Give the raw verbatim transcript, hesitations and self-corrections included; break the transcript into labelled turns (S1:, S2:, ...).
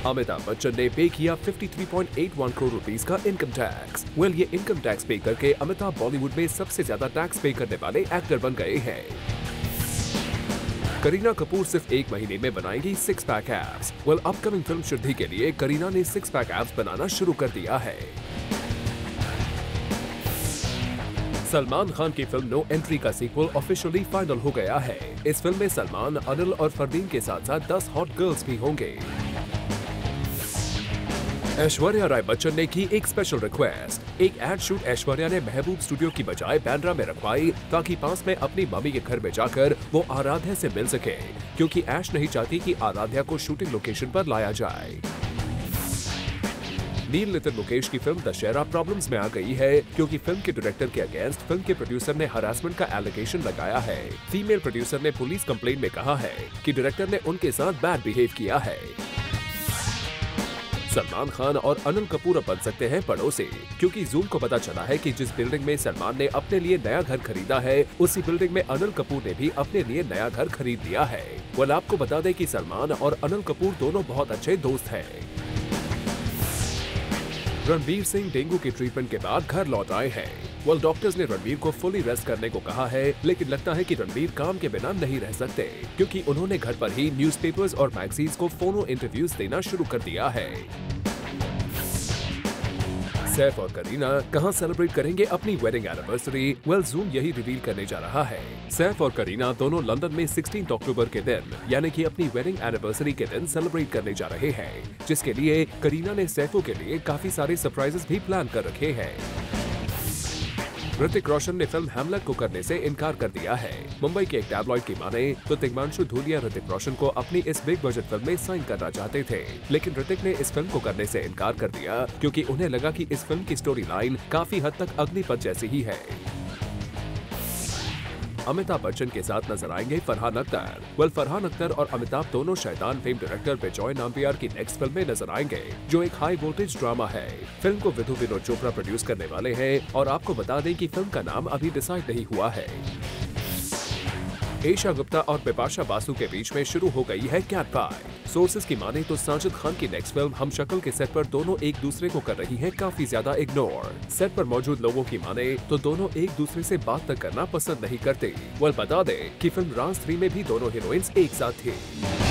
S1: अमिताभ बच्चन ने पे किया तिरेपन पॉइंट आठ एक करोड़ रुपीस का इनकम टैक्स। वेल ये इनकम टैक्स पे करके अमिताभ बॉलीवुड में सबसे ज्यादा टैक्स पे करने वाले एक्टर बन गए हैं। करीना कपूर सिर्फ एक महीने में बनाएंगी six pack abs. Well upcoming film Shuddhi के लिए करीना ने सिक्स पैक एब्स बनाना शुरू कर दिया है। सलमान खान की फिल्म नो एंट्री का सीक्वल ऑफिशियली फाइनल हो गया है। इस फिल्म में सलमान, अनिल और फरदीन के साथ साथ दस हॉट गर्ल्स भी होंगे। ऐश्वर्या राय बच्चन ने की एक स्पेशल रिक्वेस्ट। एक एड शूट ऐश्वर्या ने महबूब स्टूडियो की बजाय बांद्रा में रखवाई ताकि पास में अपनी मम्मी के घर में जाकर वो आराध्या से मिल सके, क्योंकि ऐश नहीं चाहती कि आराध्या को शूटिंग लोकेशन पर लाया जाए। नील नितिन मुकेश की फिल्म दशहरा प्रॉब्लम्स में आ गई है, क्योंकि फिल्म के डायरेक्टर के अगेंस्ट फिल्म के प्रोड्यूसर ने हरासमेंट का एलिगेशन लगाया है। फीमेल प्रोड्यूसर ने पुलिस कंप्लेंट में कहा है कि डायरेक्टर ने उनके साथ बैड बिहेव किया है। सलमान खान और अनिल कपूर अब बन सकते हैं पड़ोसी, क्योंकि जूम को पता चला है कि जिस बिल्डिंग में सलमान ने अपने लिए नया घर खरीदा है, उसी बिल्डिंग में अनिल कपूर ने भी अपने लिए नया घर खरीद लिया है। वह आपको बता दें कि सलमान और अनिल कपूर दोनों बहुत अच्छे दोस्त हैं। रणवीर सिंह डेंगू की ट्रीटमेंट के बाद घर लौट आए हैं। वेल डॉक्टर्स ने रणवीर को फुली रेस्ट करने को कहा है, लेकिन लगता है कि रणवीर काम के बिना नहीं रह सकते, क्योंकि उन्होंने घर पर ही न्यूज़पेपर्स और मैगजीन्स को फोनो इंटरव्यूज देना शुरू कर दिया है। सैफ और करीना कहां सेलिब्रेट करेंगे अपनी वेडिंग एनिवर्सरी? वेल जूम यही रिवील करने जा रहा है। सैफ और करीना दोनों लंदन में सोलह अक्टूबर के दिन यानी कि अपनी वेडिंग एनिवर्सरी के दिन सेलिब्रेट करने जा रहे हैं, जिसके लिए करीना ने सैफो के लिए काफी सारे सरप्राइजेस भी प्लान कर रखे हैं। ऋतिक रोशन ने फिल्म हैमलेट को करने से इनकार कर दिया है। मुंबई के एक टैबलॉइड की माने तो तिग्मांशु धूलिया ऋतिक रोशन को अपनी इस बिग बजट फिल्म में साइन करना चाहते थे, लेकिन ऋतिक ने इस फिल्म को करने से इनकार कर दिया, क्योंकि उन्हें लगा कि इस फिल्म की स्टोरी लाइन काफी हद तक अग्निपथ जैसी ही है। अमिताभ बच्चन के साथ नजर आएंगे फरहान अख्तर। वेल फरहान अख्तर और अमिताभ दोनों शैतान फेम डायरेक्टर बिजॉय नाम्बियार की नेक्स्ट फिल्म में नजर आएंगे, जो एक हाई वोल्टेज ड्रामा है। फिल्म को विधु विनोद चोपड़ा प्रोड्यूस करने वाले हैं, और आपको बता दें कि फिल्म का नाम अभी डिसाइड नहीं हुआ है। ईशा गुप्ता और बिपाशा बासु के बीच में शुरू हो गई है कैट फाइट। सोर्सेज की माने तो साजिद खान की नेक्स्ट फिल्म हम शक्ल के सेट पर दोनों एक दूसरे को कर रही हैं काफी ज्यादा इग्नोर। सेट पर मौजूद लोगों की माने तो दोनों एक दूसरे से बात तक करना पसंद नहीं करते। वेल बता दें कि फिल्म राज थ्री में भी दोनों हीरोइंस एक साथ थी।